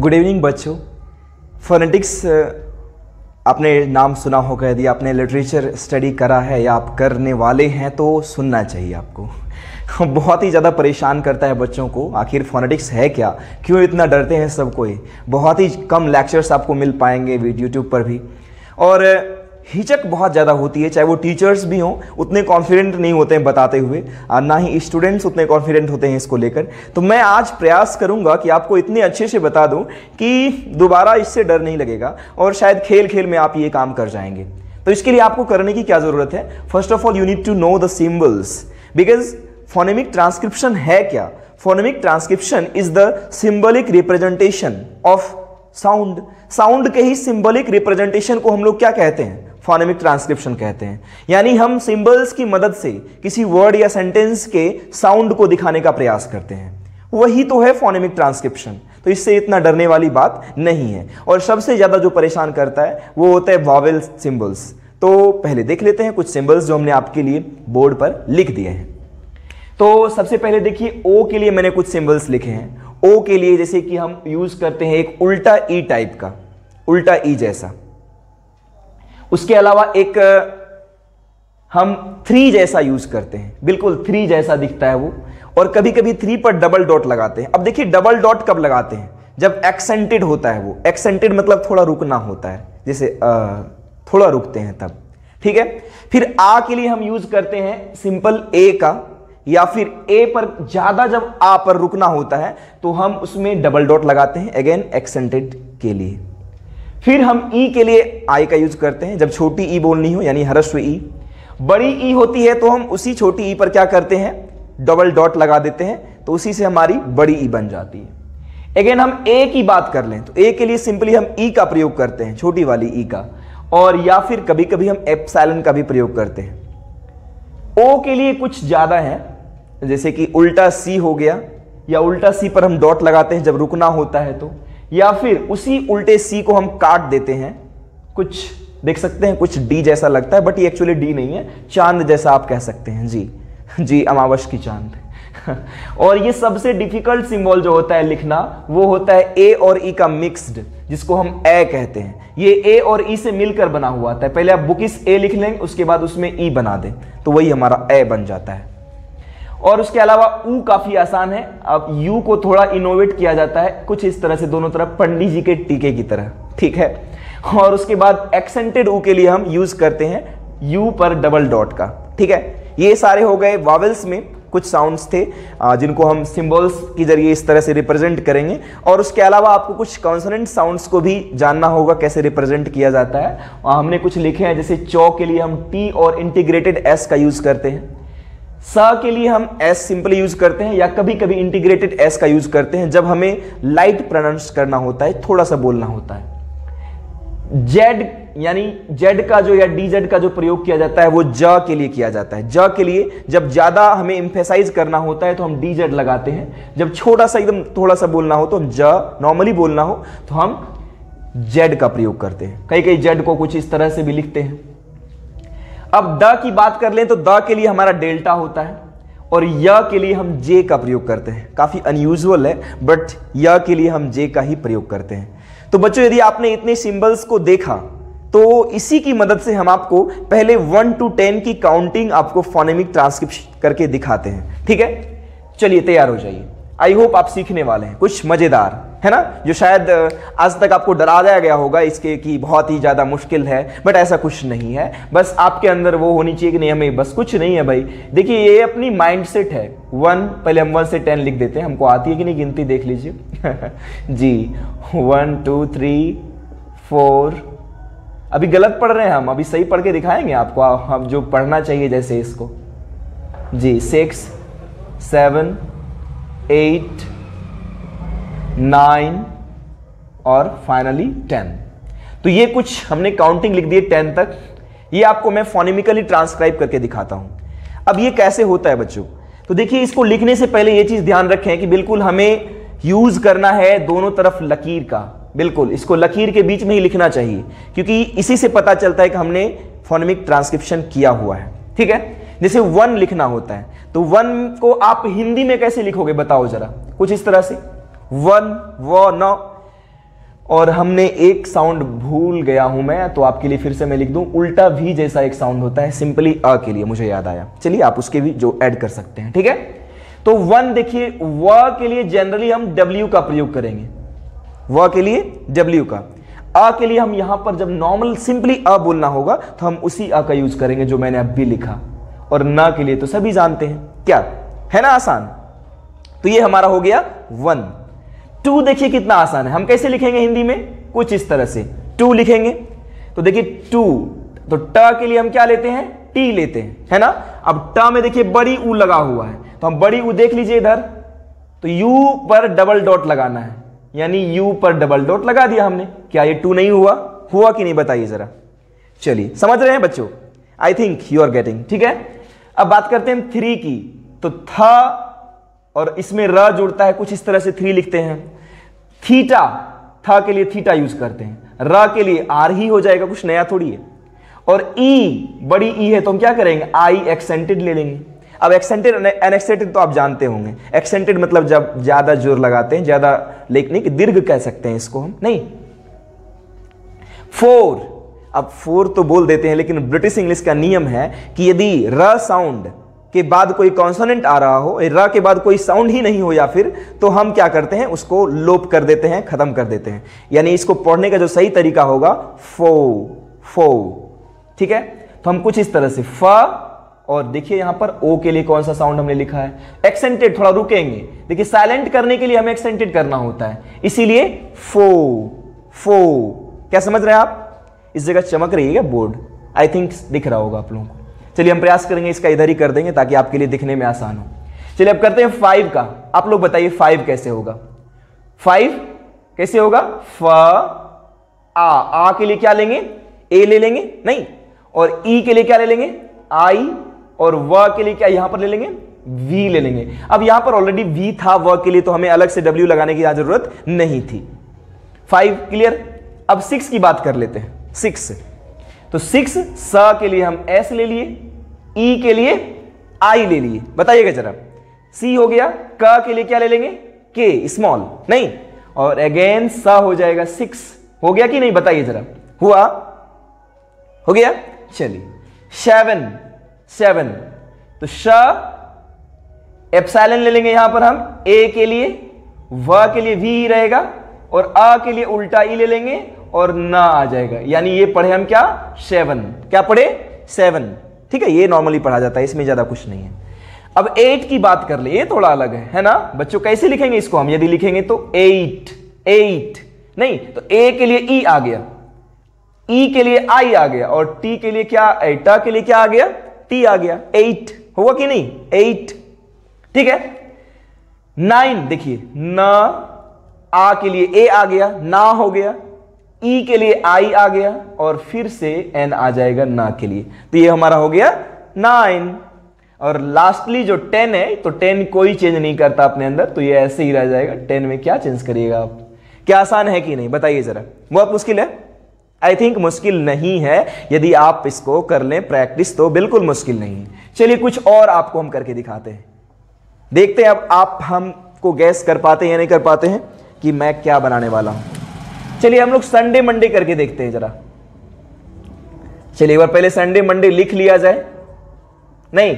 Good evening बच्चों। Phonetics आपने नाम सुना होगा, यदि आपने लिटरेचर स्टडी करा है या आप करने वाले हैं तो सुनना चाहिए आपको। बहुत ही ज़्यादा परेशान करता है बच्चों को, आखिर फोनेटिक्स है क्या, क्यों इतना डरते हैं सब कोई। बहुत ही कम लेक्चर्स आपको मिल पाएंगे यूट्यूब पर भी, और हिचक बहुत ज़्यादा होती है। चाहे वो टीचर्स भी हों, उतने कॉन्फिडेंट नहीं होते हैं बताते हुए, और ना ही स्टूडेंट्स उतने कॉन्फिडेंट होते हैं इसको लेकर। तो मैं आज प्रयास करूंगा कि आपको इतने अच्छे से बता दूं कि दोबारा इससे डर नहीं लगेगा, और शायद खेल खेल में आप ये काम कर जाएंगे। तो इसके लिए आपको करने की क्या ज़रूरत है? First of all you need to know the symbols, because phonemic transcription है क्या? Phonemic transcription is the symbolic representation of sound. Sound के ही सिंबलिक रिप्रेजेंटेशन को हम लोग क्या कहते हैं? फोनेमिक ट्रांसक्रिप्शन कहते हैं। यानी हम सिंबल्स की मदद से किसी वर्ड या सेंटेंस के साउंड को दिखाने का प्रयास करते हैं, वही तो है फोनेमिक ट्रांसक्रिप्शन। तो इससे इतना डरने वाली बात नहीं है। और सबसे ज्यादा जो परेशान करता है वो होता है वॉवेल सिंबल्स। तो पहले देख लेते हैं कुछ सिंबल्स जो हमने आपके लिए बोर्ड पर लिख दिए हैं। तो सबसे पहले देखिए, ओ के लिए मैंने कुछ सिंबल्स लिखे हैं। ओ के लिए जैसे कि हम यूज करते हैं एक उल्टा ई टाइप का, उल्टा ई जैसा। उसके अलावा एक हम 3 जैसा यूज करते हैं, बिल्कुल 3 जैसा दिखता है वो। और कभी कभी 3 पर डबल डॉट लगाते हैं। अब देखिए डबल डॉट कब लगाते हैं? जब एक्सेंटेड होता है वो। एक्सेंटेड मतलब थोड़ा रुकना होता है, जैसे थोड़ा रुकते हैं तब, ठीक है। फिर आ के लिए हम यूज करते हैं सिंपल ए का, या फिर ए पर ज्यादा जब आ पर रुकना होता है तो हम उसमें डबल डॉट लगाते हैं, अगेन एक्सेंटेड के लिए। फिर हम ई के लिए आई का यूज करते हैं जब छोटी ई बोलनी हो, यानी ह्रस्व ई। बड़ी ई होती है तो हम उसी छोटी ई पर क्या करते हैं? डबल डॉट लगा देते हैं, तो उसी से हमारी बड़ी ई बन जाती है। अगेन हम ए की बात कर लें तो ए के लिए सिंपली हम ई का प्रयोग करते हैं, छोटी वाली ई का, और या फिर कभी कभी हम एप्सिलॉन का भी प्रयोग करते हैं। ओ के लिए कुछ ज्यादा है, जैसे कि उल्टा सी हो गया, या उल्टा सी पर हम डॉट लगाते हैं जब रुकना होता है तो, या फिर उसी उल्टे सी को हम काट देते हैं। कुछ देख सकते हैं, कुछ डी जैसा लगता है, बट ये एक्चुअली डी नहीं है, चांद जैसा आप कह सकते हैं। जी जी, अमावस की चांद। और ये सबसे डिफिकल्ट सिंबल जो होता है लिखना, वो होता है ए और ई का मिक्स्ड, जिसको हम ए कहते हैं। ये ए और ई से मिलकर बना हुआ आता है। पहले आप बुकिस ए लिख लेंगे, उसके बाद उसमें ई बना दें, तो वही हमारा ए बन जाता है। और उसके अलावा ऊ काफी आसान है। अब यू को थोड़ा इनोवेट किया जाता है कुछ इस तरह से, दोनों तरफ पंडित जी के टीके की तरह, ठीक है। और उसके बाद एक्सेंटेड ऊ के लिए हम यूज करते हैं यू पर डबल डॉट का, ठीक है। ये सारे हो गए वॉवेल्स में कुछ साउंड्स थे जिनको हम सिंबल्स के जरिए इस तरह से रिप्रेजेंट करेंगे। और उसके अलावा आपको कुछ कॉन्सोनेंट साउंड्स को भी जानना होगा कैसे रिप्रेजेंट किया जाता है। हमने कुछ लिखे हैं, जैसे चौ के लिए हम टी और इंटीग्रेटेड एस का यूज करते हैं। सा के लिए हम एस सिंपली यूज करते हैं, या कभी कभी इंटीग्रेटेड एस का यूज करते हैं जब हमें लाइट प्रोनाउंस करना होता है, थोड़ा सा बोलना होता है। जेड यानी जेड का जो, या डीजेड का जो प्रयोग किया जाता है वो ज के लिए किया जाता है। ज के लिए जब ज्यादा हमें एम्फेसाइज करना होता है तो हम डीजेड लगाते हैं। जब छोटा सा एकदम थोड़ा सा बोलना हो, तो ज नॉर्मली बोलना हो तो हम जेड का प्रयोग करते हैं। कई कई जेड को कुछ इस तरह से भी लिखते हैं। अब द की बात कर लें तो द के लिए हमारा डेल्टा होता है, और य के लिए हम जे का प्रयोग करते हैं। काफी अनयूजुअल है, बट य के लिए हम जे का ही प्रयोग करते हैं। तो बच्चों, यदि आपने इतने सिंबल्स को देखा तो इसी की मदद से हम आपको पहले 1 to 10 की काउंटिंग आपको फोनेमिक ट्रांसक्रिप्शन करके दिखाते हैं, ठीक है। चलिए तैयार हो जाइए। आई होप आप सीखने वाले हैं कुछ मजेदार, है ना, जो शायद आज तक आपको डराया गया होगा इसके कि बहुत ही ज्यादा मुश्किल है, बट ऐसा कुछ नहीं है। बस आपके अंदर वो होनी चाहिए कि नहीं, हमें बस कुछ नहीं है भाई। देखिए ये अपनी माइंडसेट है। 1, पहले हम 1 से 10 लिख देते हैं। हमको आती है कि नहीं गिनती, देख लीजिए। जी 1 2 3 4, अभी गलत पढ़ रहे हैं हम, अभी सही पढ़ के दिखाएंगे आपको, हम जो पढ़ना चाहिए जैसे इसको। जी 6 7 8 9 और फाइनली 10। तो ये कुछ हमने काउंटिंग लिख दी है 10 तक। ये आपको मैं फोनेमिकली ट्रांसक्राइब करके दिखाता हूं। अब ये कैसे होता है बच्चों? तो देखिए, इसको लिखने से पहले ये चीज ध्यान रखें कि बिल्कुल हमें यूज करना है दोनों तरफ लकीर का। बिल्कुल इसको लकीर के बीच में ही लिखना चाहिए, क्योंकि इसी से पता चलता है कि हमने फोनेमिक ट्रांसक्रिप्शन किया हुआ है, ठीक है। जैसे 1 लिखना होता है, तो 1 को आप हिंदी में कैसे लिखोगे बताओ जरा? कुछ इस तरह से 1 व न और हमने एक साउंड भूल गया हूं मैं, तो आपके लिए फिर से मैं लिख दूं, उल्टा वी जैसा एक साउंड होता है सिंपली अ के लिए, मुझे याद आया। चलिए आप उसके भी जो ऐड कर सकते हैं, ठीक है। तो वन देखिए, व के लिए जनरली हम डब्ल्यू का प्रयोग करेंगे, व के लिए डब्ल्यू का। अ के लिए हम यहां पर जब नॉर्मल सिंपली अ बोलना होगा तो हम उसी अ का यूज करेंगे जो मैंने अभी लिखा। और न के लिए तो सभी जानते हैं, क्या है ना, आसान। तो ये हमारा हो गया वन। टू देखिए कितना आसान है, हम कैसे लिखेंगे हिंदी में, कुछ इस तरह से टू लिखेंगे। तो देखिए टू, तो ट के लिए हम क्या लेते हैं, टी लेते हैं, है ना। अब ट में देखिए बड़ी ऊ लगा हुआ है, तो हम बड़ी ऊ देख लीजिए इधर, तो यू पर डबल डॉट लगाना है, यानी यू पर डबल डॉट लगा दिया हमने। क्या ये टू नहीं हुआ, हुआ कि नहीं बताइए जरा। चलिए समझ रहे हैं बच्चों, I think you are getting, ठीक है। अब बात करते हैं थ्री की, तो था और इसमें र जुड़ता है, कुछ इस तरह से थ्री लिखते हैं। थीटा, था के लिए थीटा यूज करते हैं, र के लिए आर ही हो जाएगा, कुछ नया थोड़ी है। और ई, बड़ी ई है तो हम क्या करेंगे, आई एक्सेंटेड ले लेंगे। अब एक्सेंटेड अनएक्सेंटेड तो आप जानते होंगे, एक्सेंटेड मतलब जब ज्यादा जोर लगाते हैं, ज्यादा लेकिन कि दीर्घ कह सकते हैं इसको हम, नहीं। फोर, अब फोर तो बोल देते हैं, लेकिन ब्रिटिश इंग्लिश का नियम है कि यदि र साउंड के बाद कोई कॉन्सोनेंट आ रहा हो, र के बाद कोई साउंड ही नहीं हो या फिर, तो हम क्या करते हैं, उसको लोप कर देते हैं, खत्म कर देते हैं। यानी इसको पढ़ने का जो सही तरीका होगा फो, फो, ठीक है। तो हम कुछ इस तरह से फ, और देखिए यहां पर ओ के लिए कौन सा साउंड हमने लिखा है, एक्सेंटेड, थोड़ा रुकेंगे। देखिए साइलेंट करने के लिए हमें एक्सेंटेड करना होता है, इसीलिए फो, फो। क्या समझ रहे हैं आप, इस जगह चमक रही है क्या बोर्ड, आई थिंक दिख रहा होगा आप लोगों को। चलिए हम प्रयास करेंगे इसका इधर ही कर देंगे ताकि आपके लिए दिखने में आसान हो। चलिए अब करते हैं फाइव का, आप लोग बताइए फाइव कैसे होगा, फाइव कैसे होगा, फ आ के लिए क्या लेंगे, ए ले लेंगे, नहीं, और ई के लिए क्या ले लेंगे, आई, और व के लिए क्या यहां पर ले लेंगे, वी ले लेंगे। अब यहां पर ऑलरेडी वी था व के लिए, तो हमें अलग से डब्ल्यू लगाने की जरूरत नहीं थी। Five clear. अब सिक्स की बात कर लेते हैं, सिक्स, तो सिक्स स के लिए हम एस ले लिए, ई के लिए आई ले लिए, बताइएगा जरा। सी हो गया, क के लिए क्या ले लेंगे, के स्मॉल, नहीं, और अगेन स हो जाएगा, सिक्स हो गया कि नहीं बताइए जरा, हुआ, हो गया। चलिए सेवन, सेवन, तो श एप्सिलॉन ले लेंगे यहां पर हम, ए के लिए, व के लिए वी ही रहेगा, और अ के लिए उल्टा ई ले लेंगे और ना आ जाएगा, यानी ये पढ़े हम क्या, सेवन, क्या पढ़े, सेवन, ठीक है। ये नॉर्मली पढ़ा जाता है, इसमें ज्यादा कुछ नहीं है। अब एट की बात कर ले, ये थोड़ा अलग है ना बच्चों, कैसे लिखेंगे इसको हम, यदि लिखेंगे तो एट, एट, नहीं, तो ए के लिए ई आ गया, ई के लिए आई आ गया, और टी के लिए क्या, टा के लिए क्या आ गया, टी आ गया, एट, होगा कि नहीं, एट, ठीक है। नाइन देखिए, न आ के लिए ए आ गया, ना हो गया, ई के लिए आई आ गया, और फिर से एन आ जाएगा ना के लिए, तो ये हमारा हो गया नाइन। और लास्टली जो 10 है, तो 10 कोई चेंज नहीं करता अपने अंदर, तो ये ऐसे ही रह जाएगा। 10 में क्या चेंज करिएगा आप, क्या आसान है कि नहीं बताइए जरा, बहुत मुश्किल है, आई थिंक मुश्किल नहीं है, यदि आप इसको कर लें प्रैक्टिस तो बिल्कुल मुश्किल नहीं है। चलिए कुछ और आपको हम करके दिखाते हैं, देखते हैं अब आप हमको गैस कर पाते हैं या नहीं कर पाते हैं कि मैं क्या बनाने वाला हूं। चलिए हम लोग संडे मंडे करके देखते हैं जरा। चलिए एक बार पहले संडे मंडे लिख लिया जाए, नहीं,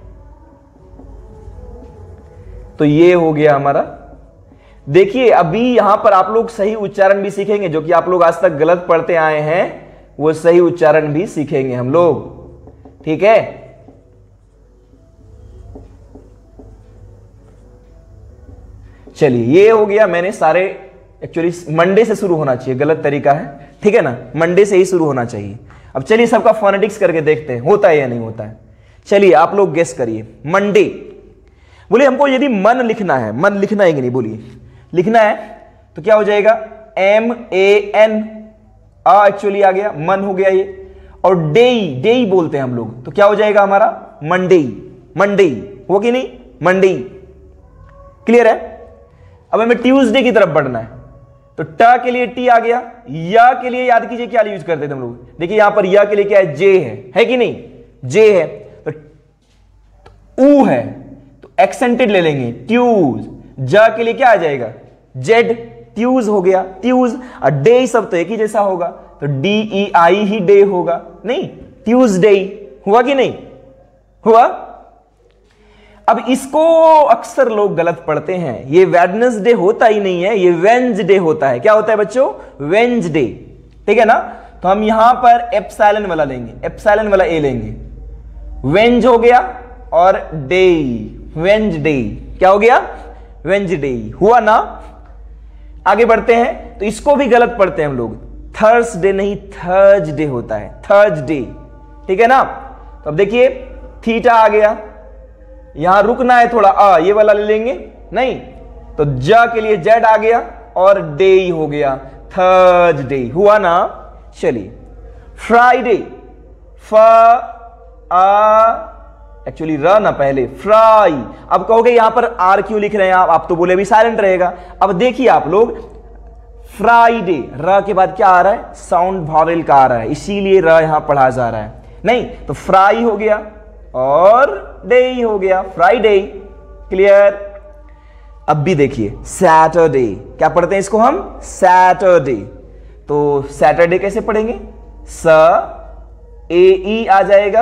तो ये हो गया हमारा। देखिए अभी यहां पर आप लोग सही उच्चारण भी सीखेंगे, जो कि आप लोग आज तक गलत पढ़ते आए हैं, वो सही उच्चारण भी सीखेंगे हम लोग, ठीक है। चलिए ये हो गया, मैंने सारे, एक्चुअली मंडे से शुरू होना चाहिए, गलत तरीका है, ठीक है ना, मंडे से ही शुरू होना चाहिए। अब चलिए सबका फोनेटिक्स करके देखते हैं होता है या नहीं होता है। चलिए आप लोग गेस करिए, मंडे, बोलिए हमको यदि मन लिखना है, मन लिखना है कि नहीं, बोलिए लिखना है, तो क्या हो जाएगा, MAN, एक्चुअली आ गया, मन हो गया ये, और डेई, डेई बोलते हैं हम लोग, तो क्या हो जाएगा हमारा, मंडेई, मंडेई, हो कि नहीं, मंडेई, क्लियर है। अब हमें ट्यूसडे की तरफ बढ़ना है, तो ट के लिए टी आ गया, या के लिए याद कीजिए क्या यूज करते थे हम लोग, देखिए यहां पर या के लिए क्या है, जे है कि नहीं, जे है, तो ऊ है, तो एक्सेंटेड ले लेंगे, ट्यूज, ज के लिए क्या आ जाएगा, जेड, ट्यूज हो गया, ट्यूज। और डे सब तो एक ही जैसा होगा, तो DEI ही डे होगा, नहीं ट्यूजडे हुआ कि नहीं हुआ। अब इसको अक्सर लोग गलत पढ़ते हैं, ये वेडनेसडे होता ही नहीं है, ये वेंसडे होता है। क्या होता है बच्चों? वेंसडे, ठीक है ना। तो हम यहां पर एप्सिलॉन वाला लेंगे, एप्सिलॉन वाला ए लेंगे, वेंज हो गया और डे, वेंसडे। क्या हो गया? वेंसडे हुआ ना। आगे बढ़ते हैं, तो इसको भी गलत पढ़ते हैं हम लोग, थर्सडे नहीं थर्सडे होता है, थर्सडे, ठीक है ना। तो अब देखिए थीटा आ गया, यहां रुकना है थोड़ा, ये वाला ले लेंगे, नहीं तो ज के लिए जेड आ गया और डे हो गया, थर्सडे हुआ ना। चलिए फ्राइडे, एक्चुअली र ना पहले, फ्राई। अब कहोगे यहां पर आर क्यों लिख रहे हैं आप तो बोले अभी साइलेंट रहेगा। अब देखिए आप लोग, फ्राइडे र के बाद क्या आ रहा है? साउंड वावेल का आ रहा है, इसीलिए र यहां पढ़ा जा रहा है, नहीं तो फ्राई हो गया और डे हो गया, फ्राइडे। क्लियर। अब भी देखिए सैटरडे, क्या पढ़ते हैं इसको हम? सैटरडे। तो सैटरडे कैसे पढ़ेंगे? SAE आ जाएगा,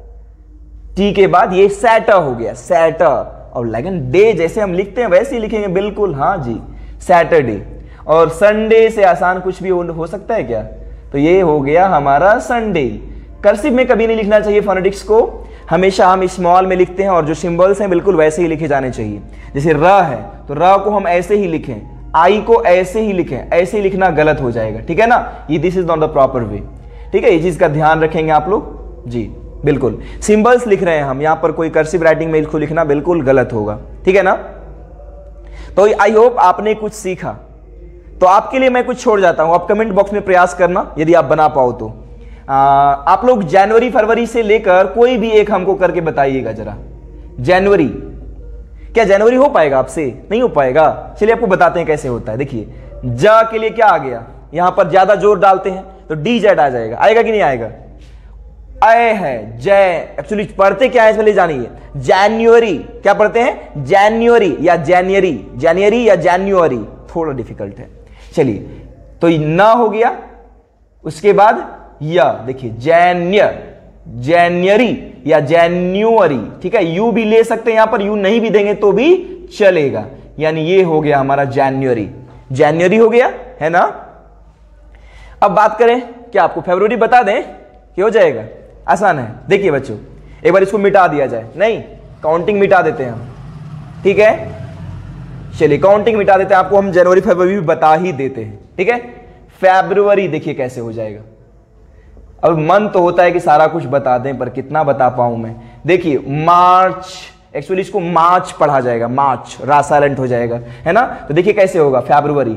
टी के बाद ये सैटर हो गया, सैटर। और लेकिन डे जैसे हम लिखते हैं वैसे ही लिखेंगे, बिल्कुल, हाँ जी, सैटरडे। और संडे से आसान कुछ भी हो सकता है क्या? तो ये हो गया हमारा संडे। कर्सिव में कभी नहीं लिखना चाहिए फोनेटिक्स को, हमेशा हम स्मॉल में लिखते हैं और जो सिंबल्स हैं बिल्कुल वैसे ही लिखे जाने चाहिए। जैसे र है तो र को हम ऐसे ही लिखें, आई को ऐसे ही लिखें, ऐसे ही लिखना गलत हो जाएगा, ठीक है ना। ये this is not the proper way, ठीक है। ये चीज का ध्यान रखेंगे आप लोग जी, बिल्कुल। सिंबल्स लिख रहे हैं हम, यहां पर कोई कर्सिव राइटिंग में इसको लिखना बिल्कुल गलत होगा, ठीक है ना। तो आई होप आपने कुछ सीखा। तो आपके लिए मैं कुछ छोड़ जाता हूं, आप कमेंट बॉक्स में प्रयास करना यदि आप बना पाओ तो। आप लोग जनवरी फरवरी से लेकर कोई भी एक हमको करके बताइएगा जरा। जनवरी, क्या जनवरी हो पाएगा आपसे? नहीं हो पाएगा। चलिए आपको बताते हैं कैसे होता है। देखिए ज के लिए क्या आ गया, यहां पर ज्यादा जोर डालते हैं तो DZ आ जाएगा, आएगा कि नहीं आएगा? अय है जय, एक्चुअली पढ़ते क्या है पहले जानिए। जनवरी क्या पढ़ते हैं? जनवरी या जनवरी, जनवरी या जनवरी, थोड़ा डिफिकल्ट है। चलिए तो ना हो गया, उसके बाद या देखिए जनवरी या जनवरी, ठीक है। यू भी ले सकते हैं यहां पर, यू नहीं भी देंगे तो भी चलेगा। यानी ये हो गया हमारा जनवरी, जनवरी हो गया है ना। अब बात करें, क्या आपको फरवरी बता दें कि हो जाएगा? आसान है। देखिए बच्चों, एक बार इसको मिटा दिया जाए, नहीं काउंटिंग मिटा देते हैं हम, ठीक है। चलिए काउंटिंग मिटा देते हैं, आपको हम जनवरी फरवरी भी बता ही देते हैं, ठीक है। फरवरी देखिए कैसे हो जाएगा। अब मन तो होता है कि सारा कुछ बता दें, पर कितना बता पाऊं मैं। देखिए मार्च, एक्चुअली इसको मार्च पढ़ा जाएगा, मार्च, रा साइलेंट हो जाएगा, है ना। तो देखिए कैसे होगा फरवरी,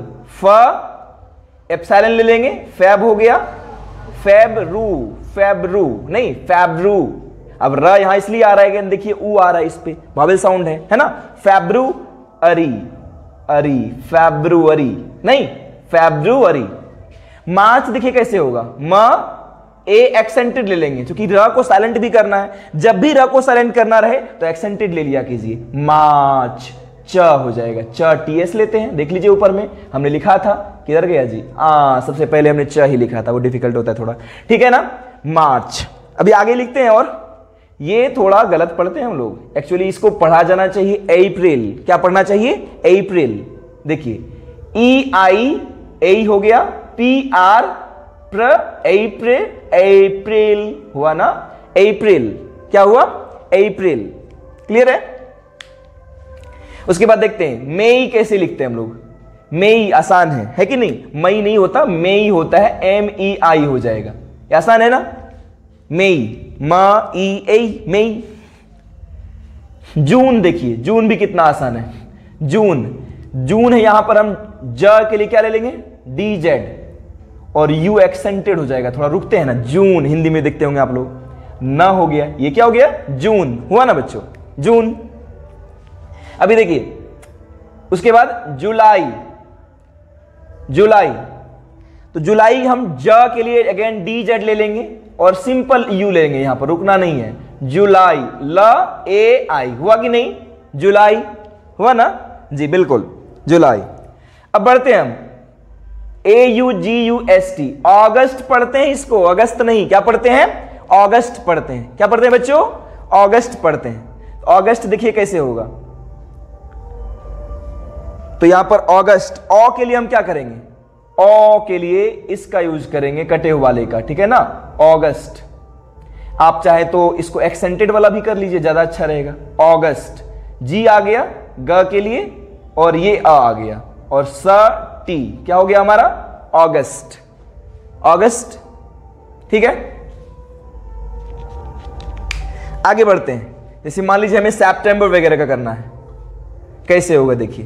एप्सिलॉन ले लेंगे, फैब हो गया, फेबरू, फेबरू नहीं फेबरू। अब र यहां इसलिए आ रहा है कि देखिए ऊ आ रहा है, इस पे वावेल साउंड है ना। फेब्रू अरी, अरी, फेब्रुअरी नहीं फेब्रुअरी। मार्च देखिए कैसे होगा, म ए एक्सेंटेड ले लेंगे, क्योंकि र को साइलेंट भी करना है। जब भी र को साइलेंट करना रहे तो एक्सेंटेड ले लिया कीजिए, मार्च। च हो जाएगा, च TS लेते हैं, देख लीजिए ऊपर में हमने लिखा था, किधर गया जी? सबसे पहले हमने च ही लिखा था, वो डिफिकल्ट होता है थोड़ा, ठीक है ना। मार्च। अभी आगे लिखते हैं, और ये थोड़ा गलत पढ़ते हैं हम लोग, एक्चुअली इसको पढ़ा जाना चाहिए अप्रैल। क्या पढ़ना चाहिए? अप्रैल। देखिए EI ए हो गया, PR प्र, अप्रैल, अप्रैल हुआ ना, अप्रैल। क्या हुआ? अप्रैल। क्लियर है। उसके बाद देखते हैं मई कैसे लिखते हैं हम लोग। मई आसान है कि नहीं? मई नहीं होता, मई होता है, MEI हो जाएगा, आसान है ना। मई, MEI, मई। जून देखिए, जून भी कितना आसान है। जून, जून है, यहां पर हम ज के लिए क्या ले लेंगे? DZ, और U एक्सेंटेड हो जाएगा, थोड़ा रुकते हैं ना। जून हिंदी में देखते होंगे आप लोग, ना हो गया, ये क्या हो गया? जून हुआ ना बच्चों, जून। अभी देखिए उसके बाद जुलाई, जुलाई। तो जुलाई हम ज के लिए अगेन DZ ले लेंगे और सिंपल U लेंगे, यहां पर रुकना नहीं है। जुलाई, ल ए आई, हुआ कि नहीं? जुलाई हुआ ना जी, बिल्कुल जुलाई। अब बढ़ते हैं हम AUGUST, अगस्त पढ़ते हैं इसको, अगस्त नहीं, क्या पढ़ते हैं? अगस्त पढ़ते हैं। क्या पढ़ते हैं बच्चों? अगस्त पढ़ते हैं। अगस्त देखिए कैसे होगा, तो यहां पर अगस्त, अ के लिए हम क्या करेंगे? अ के लिए इसका यूज करेंगे, कटे हुए वाले का, ठीक है ना, अगस्त। आप चाहे तो इसको एक्सेंटेड वाला भी कर लीजिए, ज्यादा अच्छा रहेगा। अगस्त, जी आ गया ग के लिए, और ये आ गया, और स टी, क्या हो गया हमारा? अगस्त, अगस्त, ठीक है। आगे बढ़ते हैं, जैसे मान लीजिए हमें सितंबर वगैरह का करना है, कैसे होगा देखिए।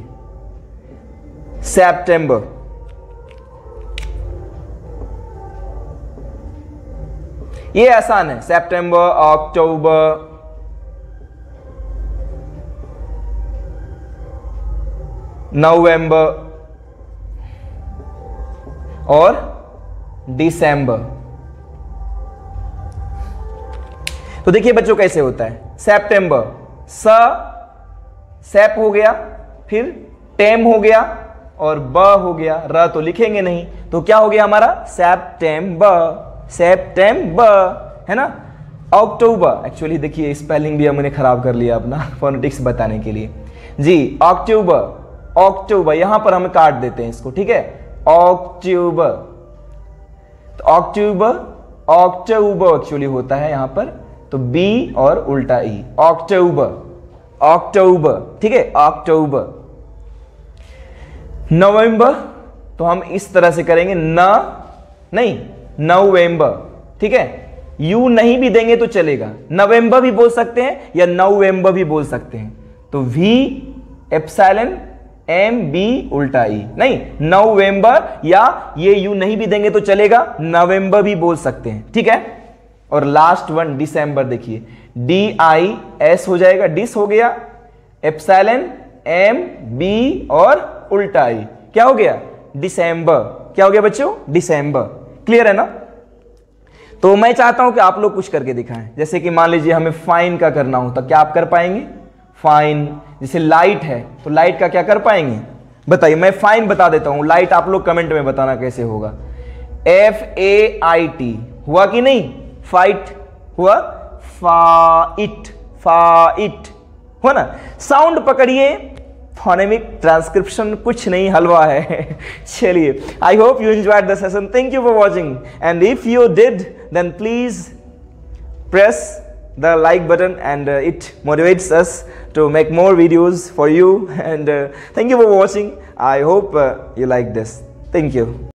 सितंबर, ये आसान है, सितंबर, अक्टूबर, नवंबर और दिसंबर। तो देखिए बच्चों कैसे होता है। सितंबर, सेप हो गया, फिर टेम हो गया, और ब हो गया, र तो लिखेंगे नहीं, तो क्या हो गया हमारा? सितंबर, सितंबर, है ना। अक्टूबर, एक्चुअली देखिए स्पेलिंग भी हमने खराब कर लिया अपना फोनेटिक्स बताने के लिए जी। अक्टूबर, अक्टूबर, यहां पर हम काट देते हैं इसको, ठीक है। अक्टूबर, तो अक्टूबर, अक्टूबर एक्चुअली होता है यहां पर, तो बी और उल्टा ई, अक्टूबर, अक्टूबर, ठीक है, अक्टूबर। नवंबर, तो हम इस तरह से करेंगे, नहीं, नवंबर, ठीक है। यू नहीं भी देंगे तो चलेगा, नवंबर भी बोल सकते हैं या नवंबर भी बोल सकते हैं, तो वी एप्सिलॉन एम बी उल्टा ई, नहीं, नवंबर, या ये यू नहीं भी देंगे तो चलेगा, नवंबर भी बोल सकते हैं, ठीक है। और लास्ट वन दिसंबर, देखिए DIS हो जाएगा, डिस हो गया, एप्सिलॉन एम बी और उल्टा ई, क्या हो गया? दिसंबर। क्या हो गया बच्चों? दिसंबर। क्लियर है ना। तो मैं चाहता हूं कि आप लोग कुछ करके दिखाएं, जैसे कि मान लीजिए हमें फाइन का करना हो, तो क्या आप कर पाएंगे? फाइन, जैसे लाइट है तो लाइट का क्या कर पाएंगे? बताइए, मैं फाइन बता देता हूं, लाइट आप लोग कमेंट में बताना कैसे होगा। FAIT हुआ कि नहीं? फाइट हुआ, फाइट, फाइट हुआ ना। साउंड पकड़िए, फोनेमिक ट्रांसक्रिप्शन कुछ नहीं, हलवा है। चलिए, I hope you enjoyed the session, thank you for watching, and if you did then please press the like button, and it motivates us to make more videos for you, and thank you for watching. I hope you like this. Thank you.